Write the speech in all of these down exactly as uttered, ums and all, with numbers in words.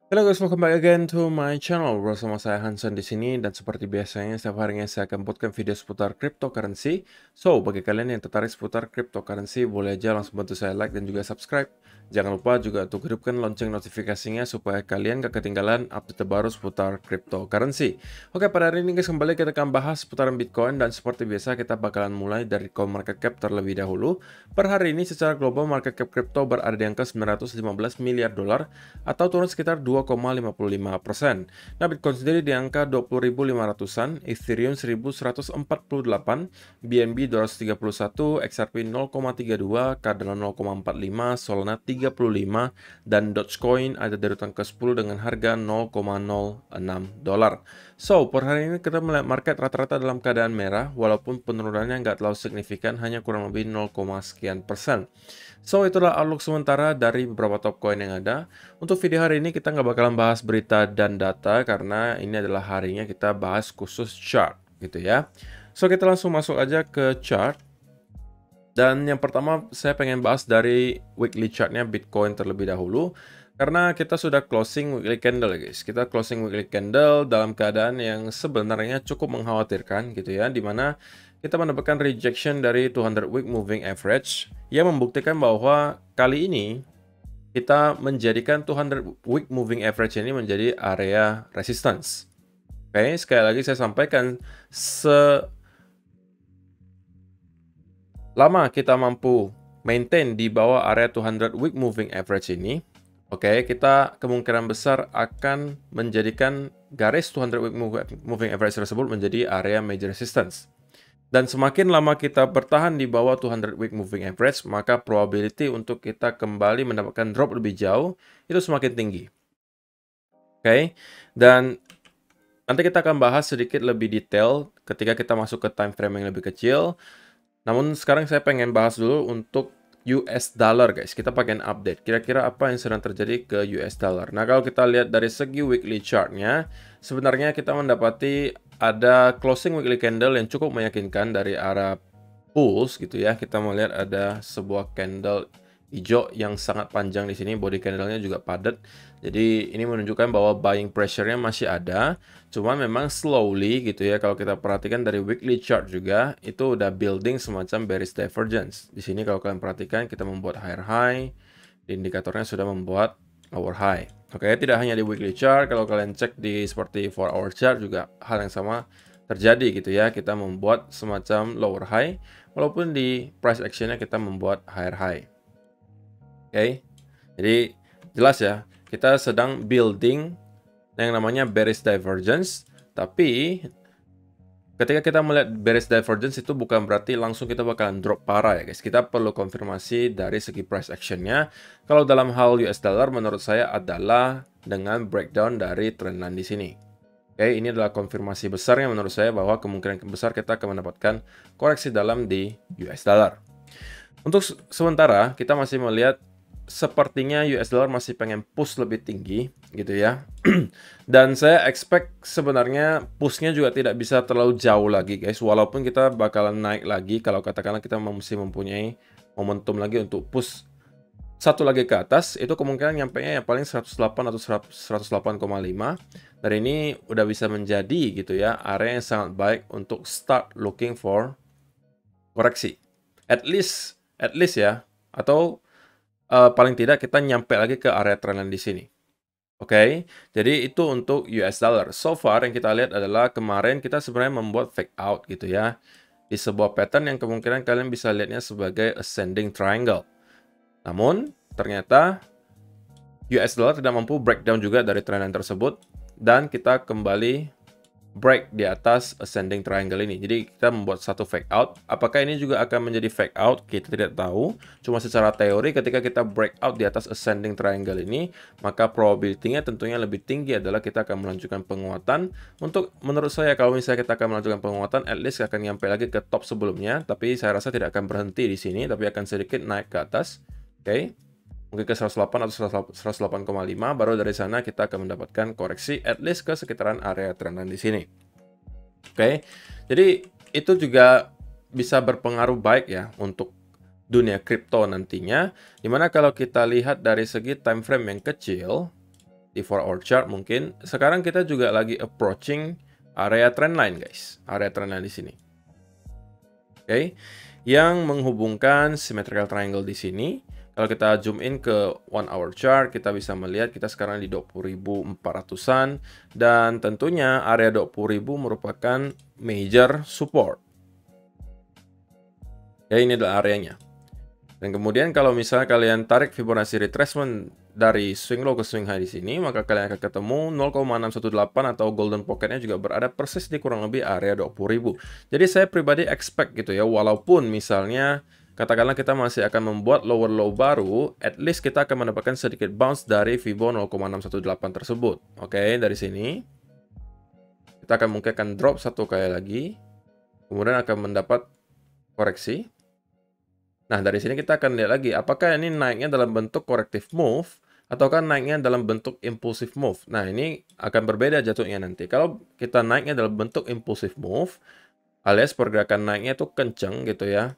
Halo guys, welcome back again to my channel. Bersama saya Hansen di sini dan seperti biasanya setiap harinya saya akan buatkan video seputar cryptocurrency. So, bagi kalian yang tertarik seputar cryptocurrency, boleh aja langsung bantu saya like dan juga subscribe. Jangan lupa juga untuk hidupkan lonceng notifikasinya supaya kalian gak ketinggalan update terbaru seputar cryptocurrency. Oke, pada hari ini guys kembali kita akan bahas seputaran Bitcoin dan seperti biasa kita bakalan mulai dari coin market cap terlebih dahulu. Per hari ini secara global market cap crypto berada di angka sembilan ratus lima belas miliar dolar atau turun sekitar dua koma lima puluh lima persen. Nah, Bitcoin sendiri di angka dua puluh ribu lima ratusan, Ethereum seribu seratus empat puluh delapan, B N B dua ratus tiga puluh satu, X R P nol koma tiga dua, Cardano nol koma empat lima, Solana tiga puluh lima, dan Dogecoin ada di urutan ke sepuluh dengan harga nol koma nol enam dolar. So, per hari ini kita melihat market rata-rata dalam keadaan merah, walaupun penurunannya nggak terlalu signifikan, hanya kurang lebih nol, sekian persen. So, itulah outlook sementara dari beberapa top coin yang ada. Untuk video hari ini kita nggak bakalan bahas berita dan data karena ini adalah harinya kita bahas khusus chart gitu ya. So, kita langsung masuk aja ke chart. Dan yang pertama saya pengen bahas dari weekly chartnya Bitcoin terlebih dahulu. Karena kita sudah closing weekly candle guys. Kita closing weekly candle dalam keadaan yang sebenarnya cukup mengkhawatirkan gitu ya. Dimana kita mendapatkan rejection dari dua ratus week moving average yang membuktikan bahwa kali ini kita menjadikan dua ratus week moving average ini menjadi area resistance. Oke, sekali lagi saya sampaikan, selama kita mampu maintain di bawah area dua ratus week moving average ini, oke, kita kemungkinan besar akan menjadikan garis dua ratus week moving average tersebut menjadi area major resistance. Dan semakin lama kita bertahan di bawah dua ratus week moving average, maka probability untuk kita kembali mendapatkan drop lebih jauh itu semakin tinggi. Oke, okay? Dan nanti kita akan bahas sedikit lebih detail ketika kita masuk ke time frame yang lebih kecil. Namun sekarang saya pengen bahas dulu untuk U S dollar guys. Kita pakai update. Kira-kira apa yang sedang terjadi ke U S dollar. Nah, kalau kita lihat dari segi weekly chartnya, sebenarnya kita mendapati ada closing weekly candle yang cukup meyakinkan dari arah bulls gitu ya. Kita melihat ada sebuah candle hijau yang sangat panjang di sini, body candlenya juga padat. Jadi ini menunjukkan bahwa buying pressure-nya masih ada, cuman memang slowly gitu ya. Kalau kita perhatikan dari weekly chart juga itu udah building semacam bearish divergence. Di sini kalau kalian perhatikan kita membuat higher high, di indikatornya sudah membuat lower high. Oke, tidak hanya di weekly chart, kalau kalian cek di seperti four hour chart juga hal yang sama terjadi gitu ya. Kita membuat semacam lower high, walaupun di price action-nya kita membuat higher high. Oke, okay. Jadi jelas ya, kita sedang building yang namanya bearish divergence, tapi ketika kita melihat bearish divergence itu bukan berarti langsung kita bakalan drop parah ya guys. Kita perlu konfirmasi dari segi price action-nya. Kalau dalam hal U S dollar menurut saya adalah dengan breakdown dari trendline di sini. Oke, okay, ini adalah konfirmasi besarnya menurut saya bahwa kemungkinan besar kita akan mendapatkan koreksi dalam di U S dollar. Untuk sementara kita masih melihat sepertinya U S dollar masih pengen push lebih tinggi gitu ya. Dan saya expect sebenarnya pushnya juga tidak bisa terlalu jauh lagi guys. Walaupun kita bakalan naik lagi kalau katakanlah kita masih mempunyai momentum lagi untuk push satu lagi ke atas, itu kemungkinan nyampenya ya paling seratus delapan atau seratus delapan koma lima. Dan ini udah bisa menjadi gitu ya area yang sangat baik untuk start looking for koreksi. At least at least ya, atau Uh, paling tidak kita nyampe lagi ke area trendline di sini. Oke, okay? Jadi itu untuk U S dollar. So far yang kita lihat adalah kemarin kita sebenarnya membuat fake out gitu ya. Di sebuah pattern yang kemungkinan kalian bisa lihatnya sebagai ascending triangle. Namun ternyata U S dollar tidak mampu breakdown juga dari trendline tersebut. Dan kita kembali break di atas ascending triangle ini. Jadi kita membuat satu fake out. Apakah ini juga akan menjadi fake out? Kita tidak tahu. Cuma secara teori ketika kita break out di atas ascending triangle ini, maka probability-nya tentunya lebih tinggi adalah kita akan melanjutkan penguatan. Untuk menurut saya kalau misalnya kita akan melanjutkan penguatan, at least akan nyampe lagi ke top sebelumnya. Tapi saya rasa tidak akan berhenti di sini, tapi akan sedikit naik ke atas. Oke. Okay. Mungkin ke seratus delapan atau seratus delapan koma lima, baru dari sana kita akan mendapatkan koreksi at least ke sekitaran area trendline di sini. Oke, okay. Jadi itu juga bisa berpengaruh baik ya untuk dunia kripto nantinya. Dimana kalau kita lihat dari segi time frame yang kecil, di four hour chart mungkin. Sekarang kita juga lagi approaching area trendline, guys. Area trendline di sini. Oke. Okay. Yang menghubungkan symmetrical triangle di sini. Kalau kita zoom in ke one hour chart, kita bisa melihat kita sekarang di dua puluh ribu empat ratusan dan tentunya area dua puluh ribu merupakan major support. Ya, ini adalah areanya. Dan kemudian kalau misalnya kalian tarik Fibonacci retracement dari swing low ke swing high di sini, maka kalian akan ketemu nol koma enam satu delapan atau golden pocketnya juga berada persis di kurang lebih area dua puluh ribu. Jadi saya pribadi expect gitu ya, walaupun misalnya katakanlah kita masih akan membuat lower low baru, at least kita akan mendapatkan sedikit bounce dari Fibo nol koma enam satu delapan tersebut. Oke, dari sini kita akan mungkin akan drop satu kali lagi, kemudian akan mendapat koreksi. Nah, dari sini kita akan lihat lagi, apakah ini naiknya dalam bentuk corrective move, ataukah naiknya dalam bentuk impulsive move. Nah, ini akan berbeda jatuhnya nanti. Kalau kita naiknya dalam bentuk impulsive move, alias pergerakan naiknya itu kenceng gitu ya,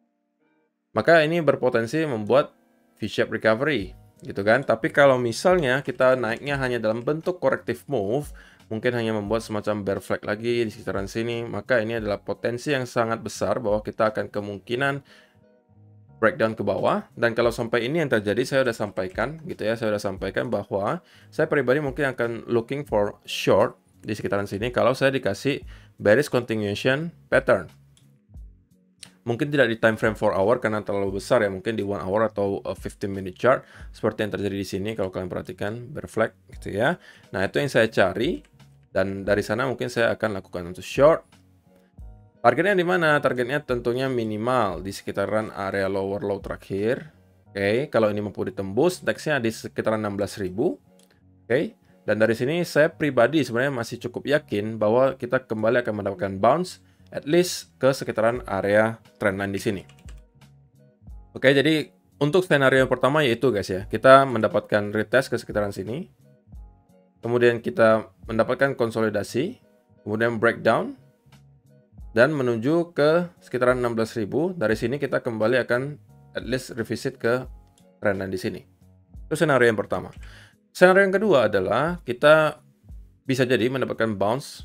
maka ini berpotensi membuat V-shape recovery, gitu kan. Tapi kalau misalnya kita naiknya hanya dalam bentuk corrective move, mungkin hanya membuat semacam bear flag lagi di sekitaran sini, maka ini adalah potensi yang sangat besar bahwa kita akan kemungkinan breakdown ke bawah. Dan kalau sampai ini yang terjadi, saya sudah sampaikan gitu ya, saya sudah sampaikan bahwa saya pribadi mungkin akan looking for short di sekitaran sini kalau saya dikasih bearish continuation pattern. Mungkin tidak di time frame four hour karena terlalu besar ya, mungkin di one hour atau fifteen minute chart seperti yang terjadi di sini kalau kalian perhatikan bear flag gitu ya. Nah, itu yang saya cari dan dari sana mungkin saya akan lakukan untuk short. Targetnya di mana? Targetnya tentunya minimal di sekitaran area lower low terakhir. Oke, okay. Kalau ini mampu ditembus, nextnya di sekitaran enam belas ribu. Oke, okay. Dan dari sini saya pribadi sebenarnya masih cukup yakin bahwa kita kembali akan mendapatkan bounce at least ke sekitaran area trendline di sini. Oke, okay, jadi untuk skenario yang pertama yaitu guys ya, kita mendapatkan retest ke sekitaran sini. Kemudian kita mendapatkan konsolidasi, kemudian breakdown dan menuju ke sekitaran enam belas ribu. Dari sini kita kembali akan at least revisit ke trendline di sini. Itu skenario yang pertama. Skenario yang kedua adalah kita bisa jadi mendapatkan bounce,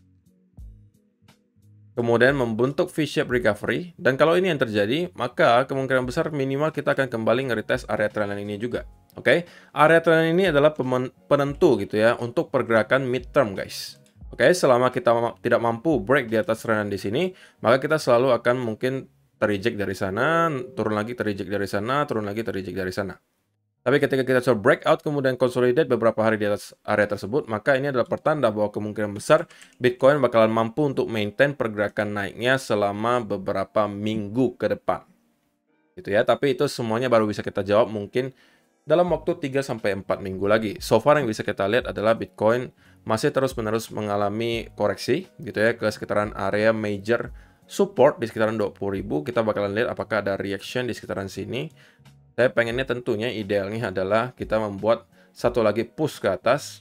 kemudian membentuk V-shape recovery. Dan kalau ini yang terjadi, maka kemungkinan besar minimal kita akan kembali nge-retest area trendline ini juga. Oke, okay? Area trendline ini adalah penentu gitu ya untuk pergerakan midterm guys. Oke, okay, selama kita tidak mampu break di atas trendline di sini, maka kita selalu akan mungkin terreject dari sana, turun lagi terreject dari sana, turun lagi terreject dari sana. Tapi ketika kita coba breakout kemudian consolidate beberapa hari di atas area tersebut, maka ini adalah pertanda bahwa kemungkinan besar Bitcoin bakalan mampu untuk maintain pergerakan naiknya selama beberapa minggu ke depan. Gitu ya, tapi itu semuanya baru bisa kita jawab mungkin dalam waktu tiga sampai empat minggu lagi. So far yang bisa kita lihat adalah Bitcoin masih terus-menerus mengalami koreksi gitu ya ke sekitaran area major support di sekitaran dua puluh ribu. Kita bakalan lihat apakah ada reaction di sekitaran sini. Saya pengennya tentunya idealnya adalah kita membuat satu lagi push ke atas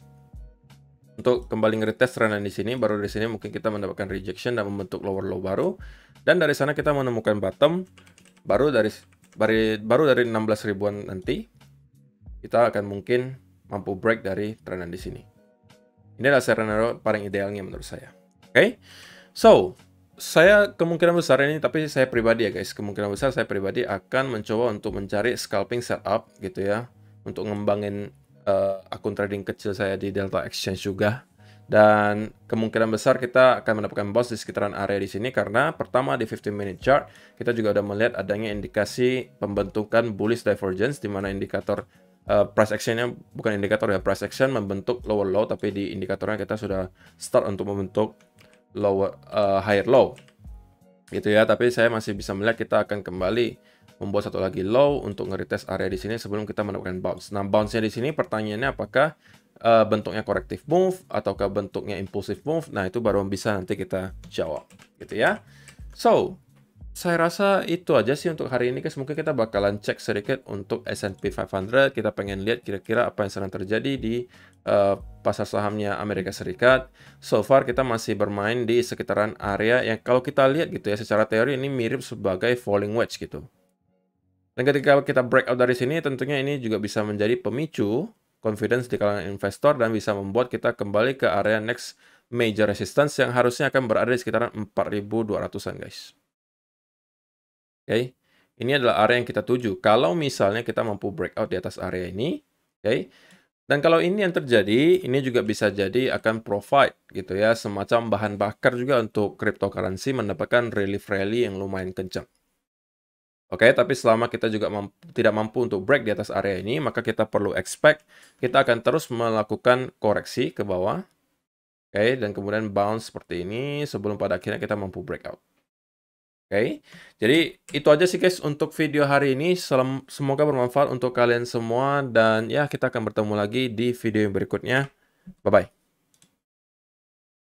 untuk kembali nge-retest trendline di sini. Baru di sini mungkin kita mendapatkan rejection dan membentuk lower low baru. Dan dari sana kita menemukan bottom baru dari dari baru dari enam belas ribuan nanti kita akan mungkin mampu break dari trendline di sini. Ini adalah skenario paling idealnya menurut saya. Oke, okay? So saya kemungkinan besar ini, tapi saya pribadi ya guys, kemungkinan besar saya pribadi akan mencoba untuk mencari scalping setup gitu ya, untuk ngembangin uh, akun trading kecil saya di Delta Exchange juga. Dan kemungkinan besar kita akan mendapatkan bounce di sekitaran area di sini karena pertama di fifteen minute chart kita juga sudah melihat adanya indikasi pembentukan bullish divergence di mana indikator Uh, price action-nya bukan indikator ya, price action membentuk lower low, tapi di indikatornya kita sudah start untuk membentuk lower uh, higher low gitu ya. Tapi saya masih bisa melihat kita akan kembali membuat satu lagi low untuk nge-retest area di sini sebelum kita mendapatkan bounce. Nah, bounce-nya di sini pertanyaannya apakah uh, bentuknya corrective move ataukah bentuknya impulsive move? Nah, itu baru bisa nanti kita jawab gitu ya. So saya rasa itu aja sih untuk hari ini guys. Mungkin kita bakalan cek sedikit untuk S and P five hundred. Kita pengen lihat kira-kira apa yang sedang terjadi di uh, pasar sahamnya Amerika Serikat. So far kita masih bermain di sekitaran area yang kalau kita lihat gitu ya, secara teori ini mirip sebagai falling wedge gitu. Dan ketika kita breakout dari sini tentunya ini juga bisa menjadi pemicu confidence di kalangan investor dan bisa membuat kita kembali ke area next major resistance yang harusnya akan berada di sekitaran empat ribu dua ratusan, guys. Oke, okay. Ini adalah area yang kita tuju. Kalau misalnya kita mampu breakout di atas area ini, oke. Okay. Dan kalau ini yang terjadi, ini juga bisa jadi akan provide gitu ya, semacam bahan bakar juga untuk cryptocurrency mendapatkan relief rally yang lumayan kencang. Oke, okay, tapi selama kita juga mampu, tidak mampu untuk break di atas area ini, maka kita perlu expect kita akan terus melakukan koreksi ke bawah. Oke, okay, dan kemudian bounce seperti ini sebelum pada akhirnya kita mampu breakout. Oke, okay. Jadi itu aja sih guys untuk video hari ini. Semoga bermanfaat untuk kalian semua dan ya kita akan bertemu lagi di video yang berikutnya. Bye-bye.